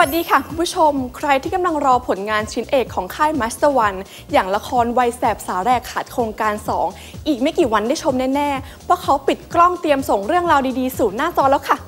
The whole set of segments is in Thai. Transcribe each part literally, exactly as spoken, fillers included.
วัสดีค่ะคุณผู้ชมใครที่กำลังรอผลงานชิ้นเอกของค่ายมาสเตอร์วันอย่างละครวัยแสบสาแรกขาดโครงการสองอีกไม่กี่วันได้ชมแน่ๆว่าเขาปิดกล้องเตรียมส่งเรื่องราวดีๆสู่หน้าจอแล้วค่ะ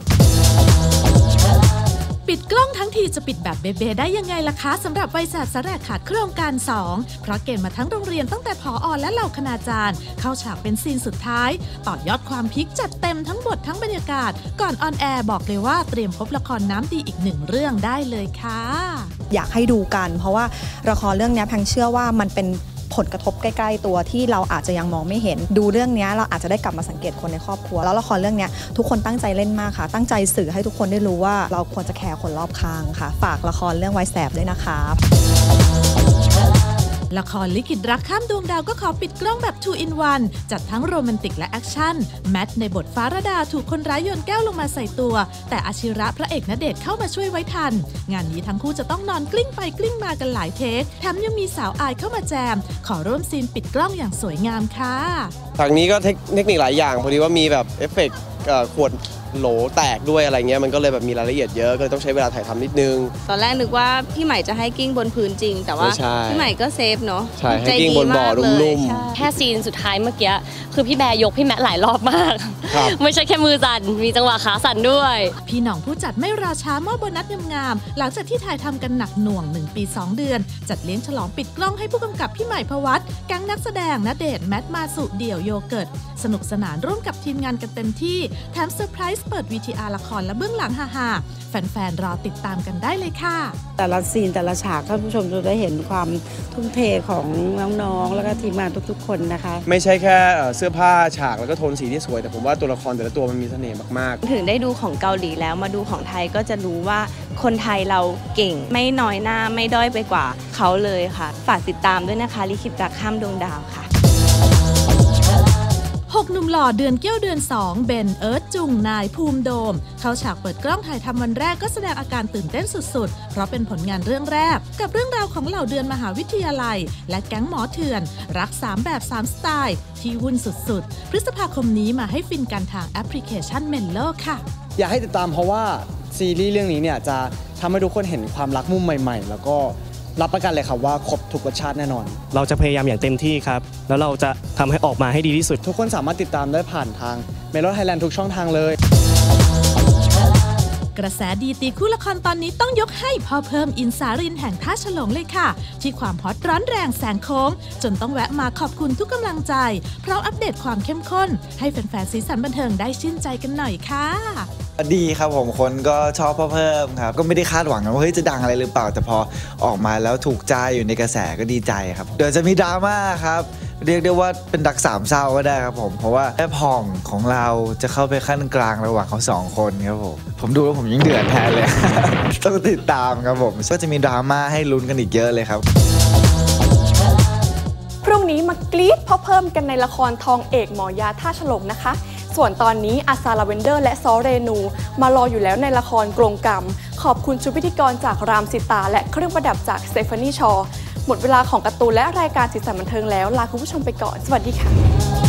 ปิดกล้องทั้งทีจะปิดแบบเบๆได้ยังไงล่ะคะสำหรับวัยแสบสาแรกขาดโครงการสองเพราะเกณฑ์มาทั้งโรงเรียนตั้งแต่ผอ.และเหล่าคณาจารย์เข้าฉากเป็นซีนสุดท้ายต่อยอดความพีคจัดเต็มทั้งบททั้งบรรยากาศก่อนออนแอร์บอกเลยว่าเตรียมพบละครน้ำดีอีกหนึ่งเรื่องได้เลยค่ะอยากให้ดูกันเพราะว่าละครเรื่องนี้แพงเชื่อว่ามันเป็นผลกระทบใกล้ๆตัวที่เราอาจจะยังมองไม่เห็นดูเรื่องนี้เราอาจจะได้กลับมาสังเกตคนในครอบครัวแล้วละครเรื่องนี้ทุกคนตั้งใจเล่นมากค่ะตั้งใจสื่อให้ทุกคนได้รู้ว่าเราควรจะแคร์คนรอบข้างค่ะฝากละครเรื่องวัยแสบด้วยนะคะละครลิขิตรักข้ามดวงดาวก็ขอปิดกล้องแบบ ทู อิน วัน จัดทั้งโรแมนติกและแอคชั่นแมทในบทฟ้าระดาถูกคนร้ายโยนแก้วลงมาใส่ตัวแต่อาชิระพระเอกณเดชน์เข้ามาช่วยไว้ทันงานนี้ทั้งคู่จะต้องนอนกลิ้งไปกลิ้งมากันหลายเทคแถมยังมีสาวอายเข้ามาแจมขอร่วมซีนปิดกล้องอย่างสวยงามค่ะฉากนี้ก็เทคนิคหลายอย่างพอดีว่ามีแบบเอฟเฟกต์ขวดโหลแตกด้วยอะไรเงี้ยมันก็เลยแบบมีรายละเอียดเยอะก็เลยต้องใช้เวลาถ่ายทำนิดนึงตอนแรกนึกว่าพี่ใหม่จะให้กิ้งบนพื้นจริงแต่ว่าพี่ใหม่ก็เซฟเนาะใช่ให้กิ้งบนบ่อลุ่มๆแค่ซีนสุดท้ายเมื่อกี้คือพี่แบร์ยกพี่แมทหลายรอบมากไม่ใช่แค่มือสั่นมีจังหวะขาสั่นด้วยพี่หน่องผู้จัดไม่ราช้ามอบโบนัสงามๆหลังจากที่ถ่ายทำกันหนักหน่วงหนึ่งปีสองเดือนจัดเลี้ยงฉลองปิดกล้องให้ผู้กำกับพี่ใหม่พวัตรแก๊งนักแสดงณเดชน์แมทมาสุเดี่ยวโยเกิร์ตสนุกสนานร่วมกับทีมงานกันเต็มที่แถมเซอร์ไพรส์เปิด วี ที อาร์ ละครและเบื้องหลังฮาๆแฟนๆรอติดตามกันได้เลยค่ะแต่ละซีนแต่ละฉากท่านผู้ชมจะได้เห็นความทุ่มเทของน้องๆแล้วก็ทีมงานทุกๆคนนะคะไม่ใช่แค่เสื้อผ้าฉากแล้วก็โทนสีที่สวยแต่ผมว่าตัวละครแต่ละตัวมันมีเสน่ห์มากๆถึงได้ดูของเกาหลีแล้วมาดูของไทยก็จะรู้ว่าคนไทยเราเก่งไม่น้อยหน้าไม่ด้อยไปกว่าเขาเลยค่ะฝากติดตามด้วยนะคะลิขิตรักข้ามดวงดาวค่ะหกหนุ่มหล่อเดือนเกี้ยวเดือนสองเบนเอิร์ธจุงนายภูมิโดมเข้าฉากเปิดกล้องถ่ายทำวันแรกก็แสดงอาการตื่นเต้นสุดๆเพราะเป็นผลงานเรื่องแรกกับเรื่องราวของเหล่าเดือนมหาวิทยาลัยและแก๊งหมอเถื่อนรักสามแบบสามสไตล์ที่วุ่นสุดๆพฤษภาคมนี้มาให้ฟินกันทางแอปพลิเคชันเมนโลค่ะอยากให้ติดตามเพราะว่าซีรีส์เรื่องนี้เนี่ยจะทำให้ทุกคนเห็นความรักมุมใหม่ๆแล้วก็รับประกันเลยครับว่าครบทุกรสชาติแน่นอนเราจะพยายามอย่างเต็มที่ครับแล้วเราจะทำให้ออกมาให้ดีที่สุดทุกคนสามารถติดตามได้ผ่านทางเมโลไทยแลนด์ทุกช่องทางเลยกระแสดีตีคู่ละครตอนนี้ต้องยกให้พ่อเพิ่มอินสารินแห่งท่าฉลงเลยค่ะที่ความฮอตร้อนแรงแสงโค้งจนต้องแวะมาขอบคุณทุกกำลังใจพร้อมอัปเดตความเข้มข้นให้แฟนๆสีสันบันเทิงได้ชื่นใจกันหน่อยค่ะดีครับผมคนก็ชอบพ่อเพิ่มครับก็ไม่ได้คาดหวังว่าเฮ้ยจะดังอะไรหรือเปล่าแต่พอออกมาแล้วถูกใจอยู่ในกระแสก็ดีใจครับเดี๋ยวจะมีดราม่าครับเรียกได้ว่าเป็นดักสามเศร้าก็ได้ครับผมเพราะว่าแม่ผ่องของเราจะเข้าไปขั้นกลางระหว่างเขาสองคนครับผมผมดูแล้วผมยิ่งเดือดแทนเลย ต้องติดตามครับผมก็จะมีดราม่าให้ลุ้นกันอีกเยอะเลยครับพรุ่งนี้มากรี๊ดพ่อเพิ่มกันในละครทองเอกหมอยาท่าฉลงนะคะส่วนตอนนี้อาซาลาเวนเดอร์และซอเรนูมารออยู่แล้วในละครกลงกรรมขอบคุณชุดพิธีกรจากรามสิตาและเครื่องประดับจากสเตฟานีชอหมดเวลาของการ์ตูนและรายการสีสันบันเทิงแล้วลาคุณผู้ชมไปก่อนสวัสดีค่ะ